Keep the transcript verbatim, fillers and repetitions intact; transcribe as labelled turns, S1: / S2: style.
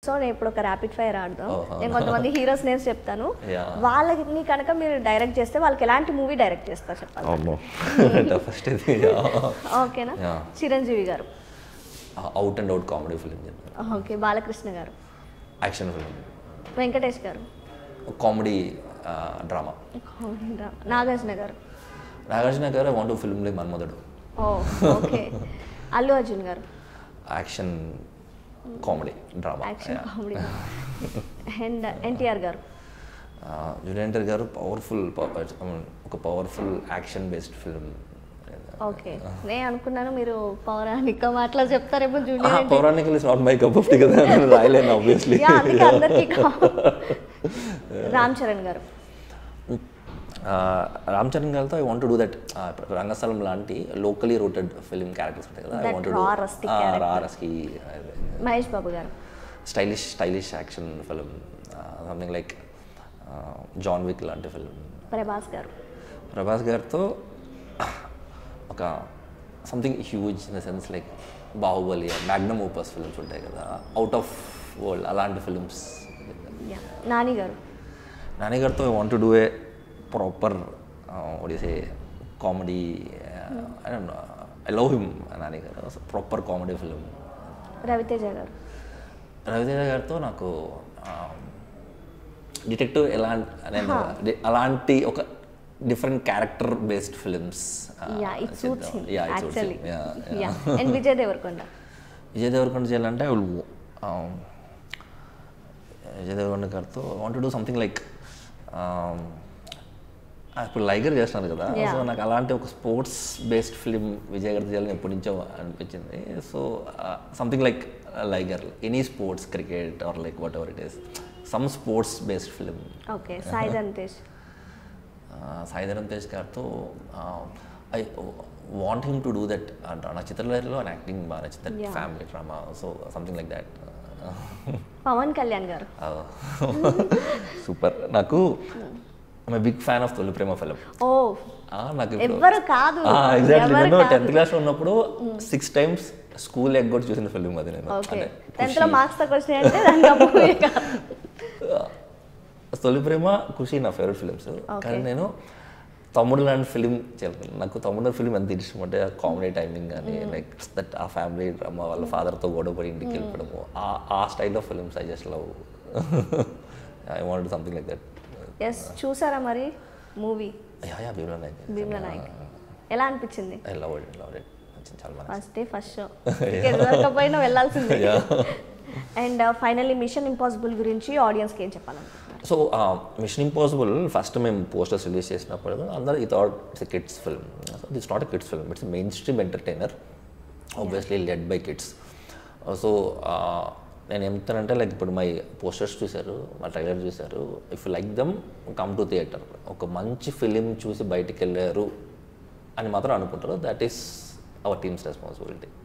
S1: So నేను ఇప్పుడు ఒక ర్యాపిడ్ ఫైర్ ఆడదాం. నేను కొంతమంది హీరోస్ నేమ్స్ చెప్తాను, వాళ్ళని కనుక మీరు డైరెక్ట్ చేస్తే వాళ్ళకి ఎలాంటి మూవీ డైరెక్ట్ చేస్తారు చెప్పాలి. ఓకేనా? Chiranjeevi garu
S2: out and out comedy film.
S1: Okay. Balakrishna garu
S2: action film.
S1: Venkatesh garu
S2: comedy drama.
S1: Comedy drama. Nagarjuna garu
S2: Nagarjuna garu want to film like Manmadhudu.
S1: Okay. Allu Arjun garu
S2: action comedy drama.
S1: Action comedy. And NTR garu
S2: junior NTR garu powerful ఒక powerful action based film.
S1: Okay. నేను అనుకున్నాను మీరు పౌరాణిక మాటలు చెప్తారేమో. Junior
S2: పౌరాణిక is not my cup of tea కదా, నేను రాయలేను ఆబ్వియస్లీ.
S1: రామ్ చరణ్ గారు
S2: రామ్ చరణ్ గారితో I want to do that Rangasthalam లాంటి లోకలీ రూటెడ్ ఫిల్మ్ క్యారెక్టర్స్ ఉంటాయి కదా, ఐ వాంట్ టు డూ రారస్కి.
S1: Mahesh Babu garu
S2: stylish stylish action film, something like John Wick లాంటి ఫిల్మ్.
S1: ప్రభాస్ గారు
S2: ప్రభాస్ గారితో ఒక something huge in the sense like Baahubali, magnum opus films ఉంటాయి కదా, out of world అలాంటి ఫిల్మ్స్.
S1: నాని గారు
S2: నాని గారితో I want to do a proper what do you say comedy. uh, I don't know, I love him. Nani garu proper comedy film.
S1: Raviteja గారు
S2: రవితేజ గారితో నాకు detective ఎలాంటి అలాంటి ఒక different character based films.
S1: Vijay Deverakonda
S2: Vijay Deverakonda చేయాలంటే ఐ విల్ విజయ్ దేవరకొండ గారితో want to do something like ఇప్పుడు లైగర్ చేస్తున్నారు కదా, సో నాకు అలాంటి ఒక స్పోర్ట్స్ బేస్డ్ ఫిలిం విజయ్ గారితో చేయాలని ఎప్పటి నుంచో అనిపించింది. So something like Liger, any sports, cricket or like whatever it is, some sports based film.
S1: Okay. Sai Dharam Tej
S2: Sai Dharam Tej గారితో I want him to do that. నా చిత్రలహరిలో ఆయన యాక్టింగ్ బాగా నచ్చింది, that family drama, so something like that.
S1: Pawan Kalyan garu
S2: super. నాకు I big fan of తొలి ప్రేమ film.
S1: ఓ
S2: నాకు
S1: ఎవరు కాదు,
S2: ఎగ్జాక్ట్లీ. నేను టెన్త్ క్లాస్ లో ఉన్నప్పుడు సిక్స్ టైమ్స్ స్కూల్ ఎగ్గొట్టి చూసిన ఫిలిం అది. నేను తొలి ప్రేమ, ఖుషి నా ఫేవరెట్ ఫిలిమ్స్. కానీ నేను తమ్ముడు లాంటి ఫిలిం చేయాలి. నాకు తమ్ముడు ఫిలిం ఎంత ఇష్టం అంటే కామెడీ టైమింగ్ కానీ లైక్ దట్ ఆ ఫ్యామిలీ డ్రామా, వాళ్ళ ఫాదర్తో గొడవపడి ఇంటికి వెళ్ళిపోవడము, ఆ style of films I just love. I want something like that.
S1: Yes. చూసారా మరి movie?
S2: Yeah yeah Bheemla Nayak.
S1: Bheemla Nayak ఎలా అనిపించింది?
S2: I love it, love it. చాలా
S1: ఫస్ట్ డే ఫస్ట్ షో దొరకపోయినా వెళ్ళాల్సిందే. అండ్ ఫైనల్లీ మిషన్ ఇంపాసిబుల్ గురించి ఆడియన్స్కి ఏం చెప్పాలనుకుంటున్నారు?
S2: సో మిషన్ ఇంపాసిబుల్ ఫస్ట్ మేము పోస్టర్స్ రిలీజ్ చేసినప్పుడు అందరూ ఈ thought it's a kids film. It's not a kids film, it's mainstream entertainer, obviously led by kids. So నేను ఏమంటానంటే లైక్ ఇప్పుడు మై పోస్టర్స్ చూశారు, మా ట్రైలర్ చూశారు, if you like them come to theatre. ఒక మంచి ఫిలిం చూసి బయటికి వెళ్ళారు అని మాత్రం అనుకుంటారు. That is our team's responsibility.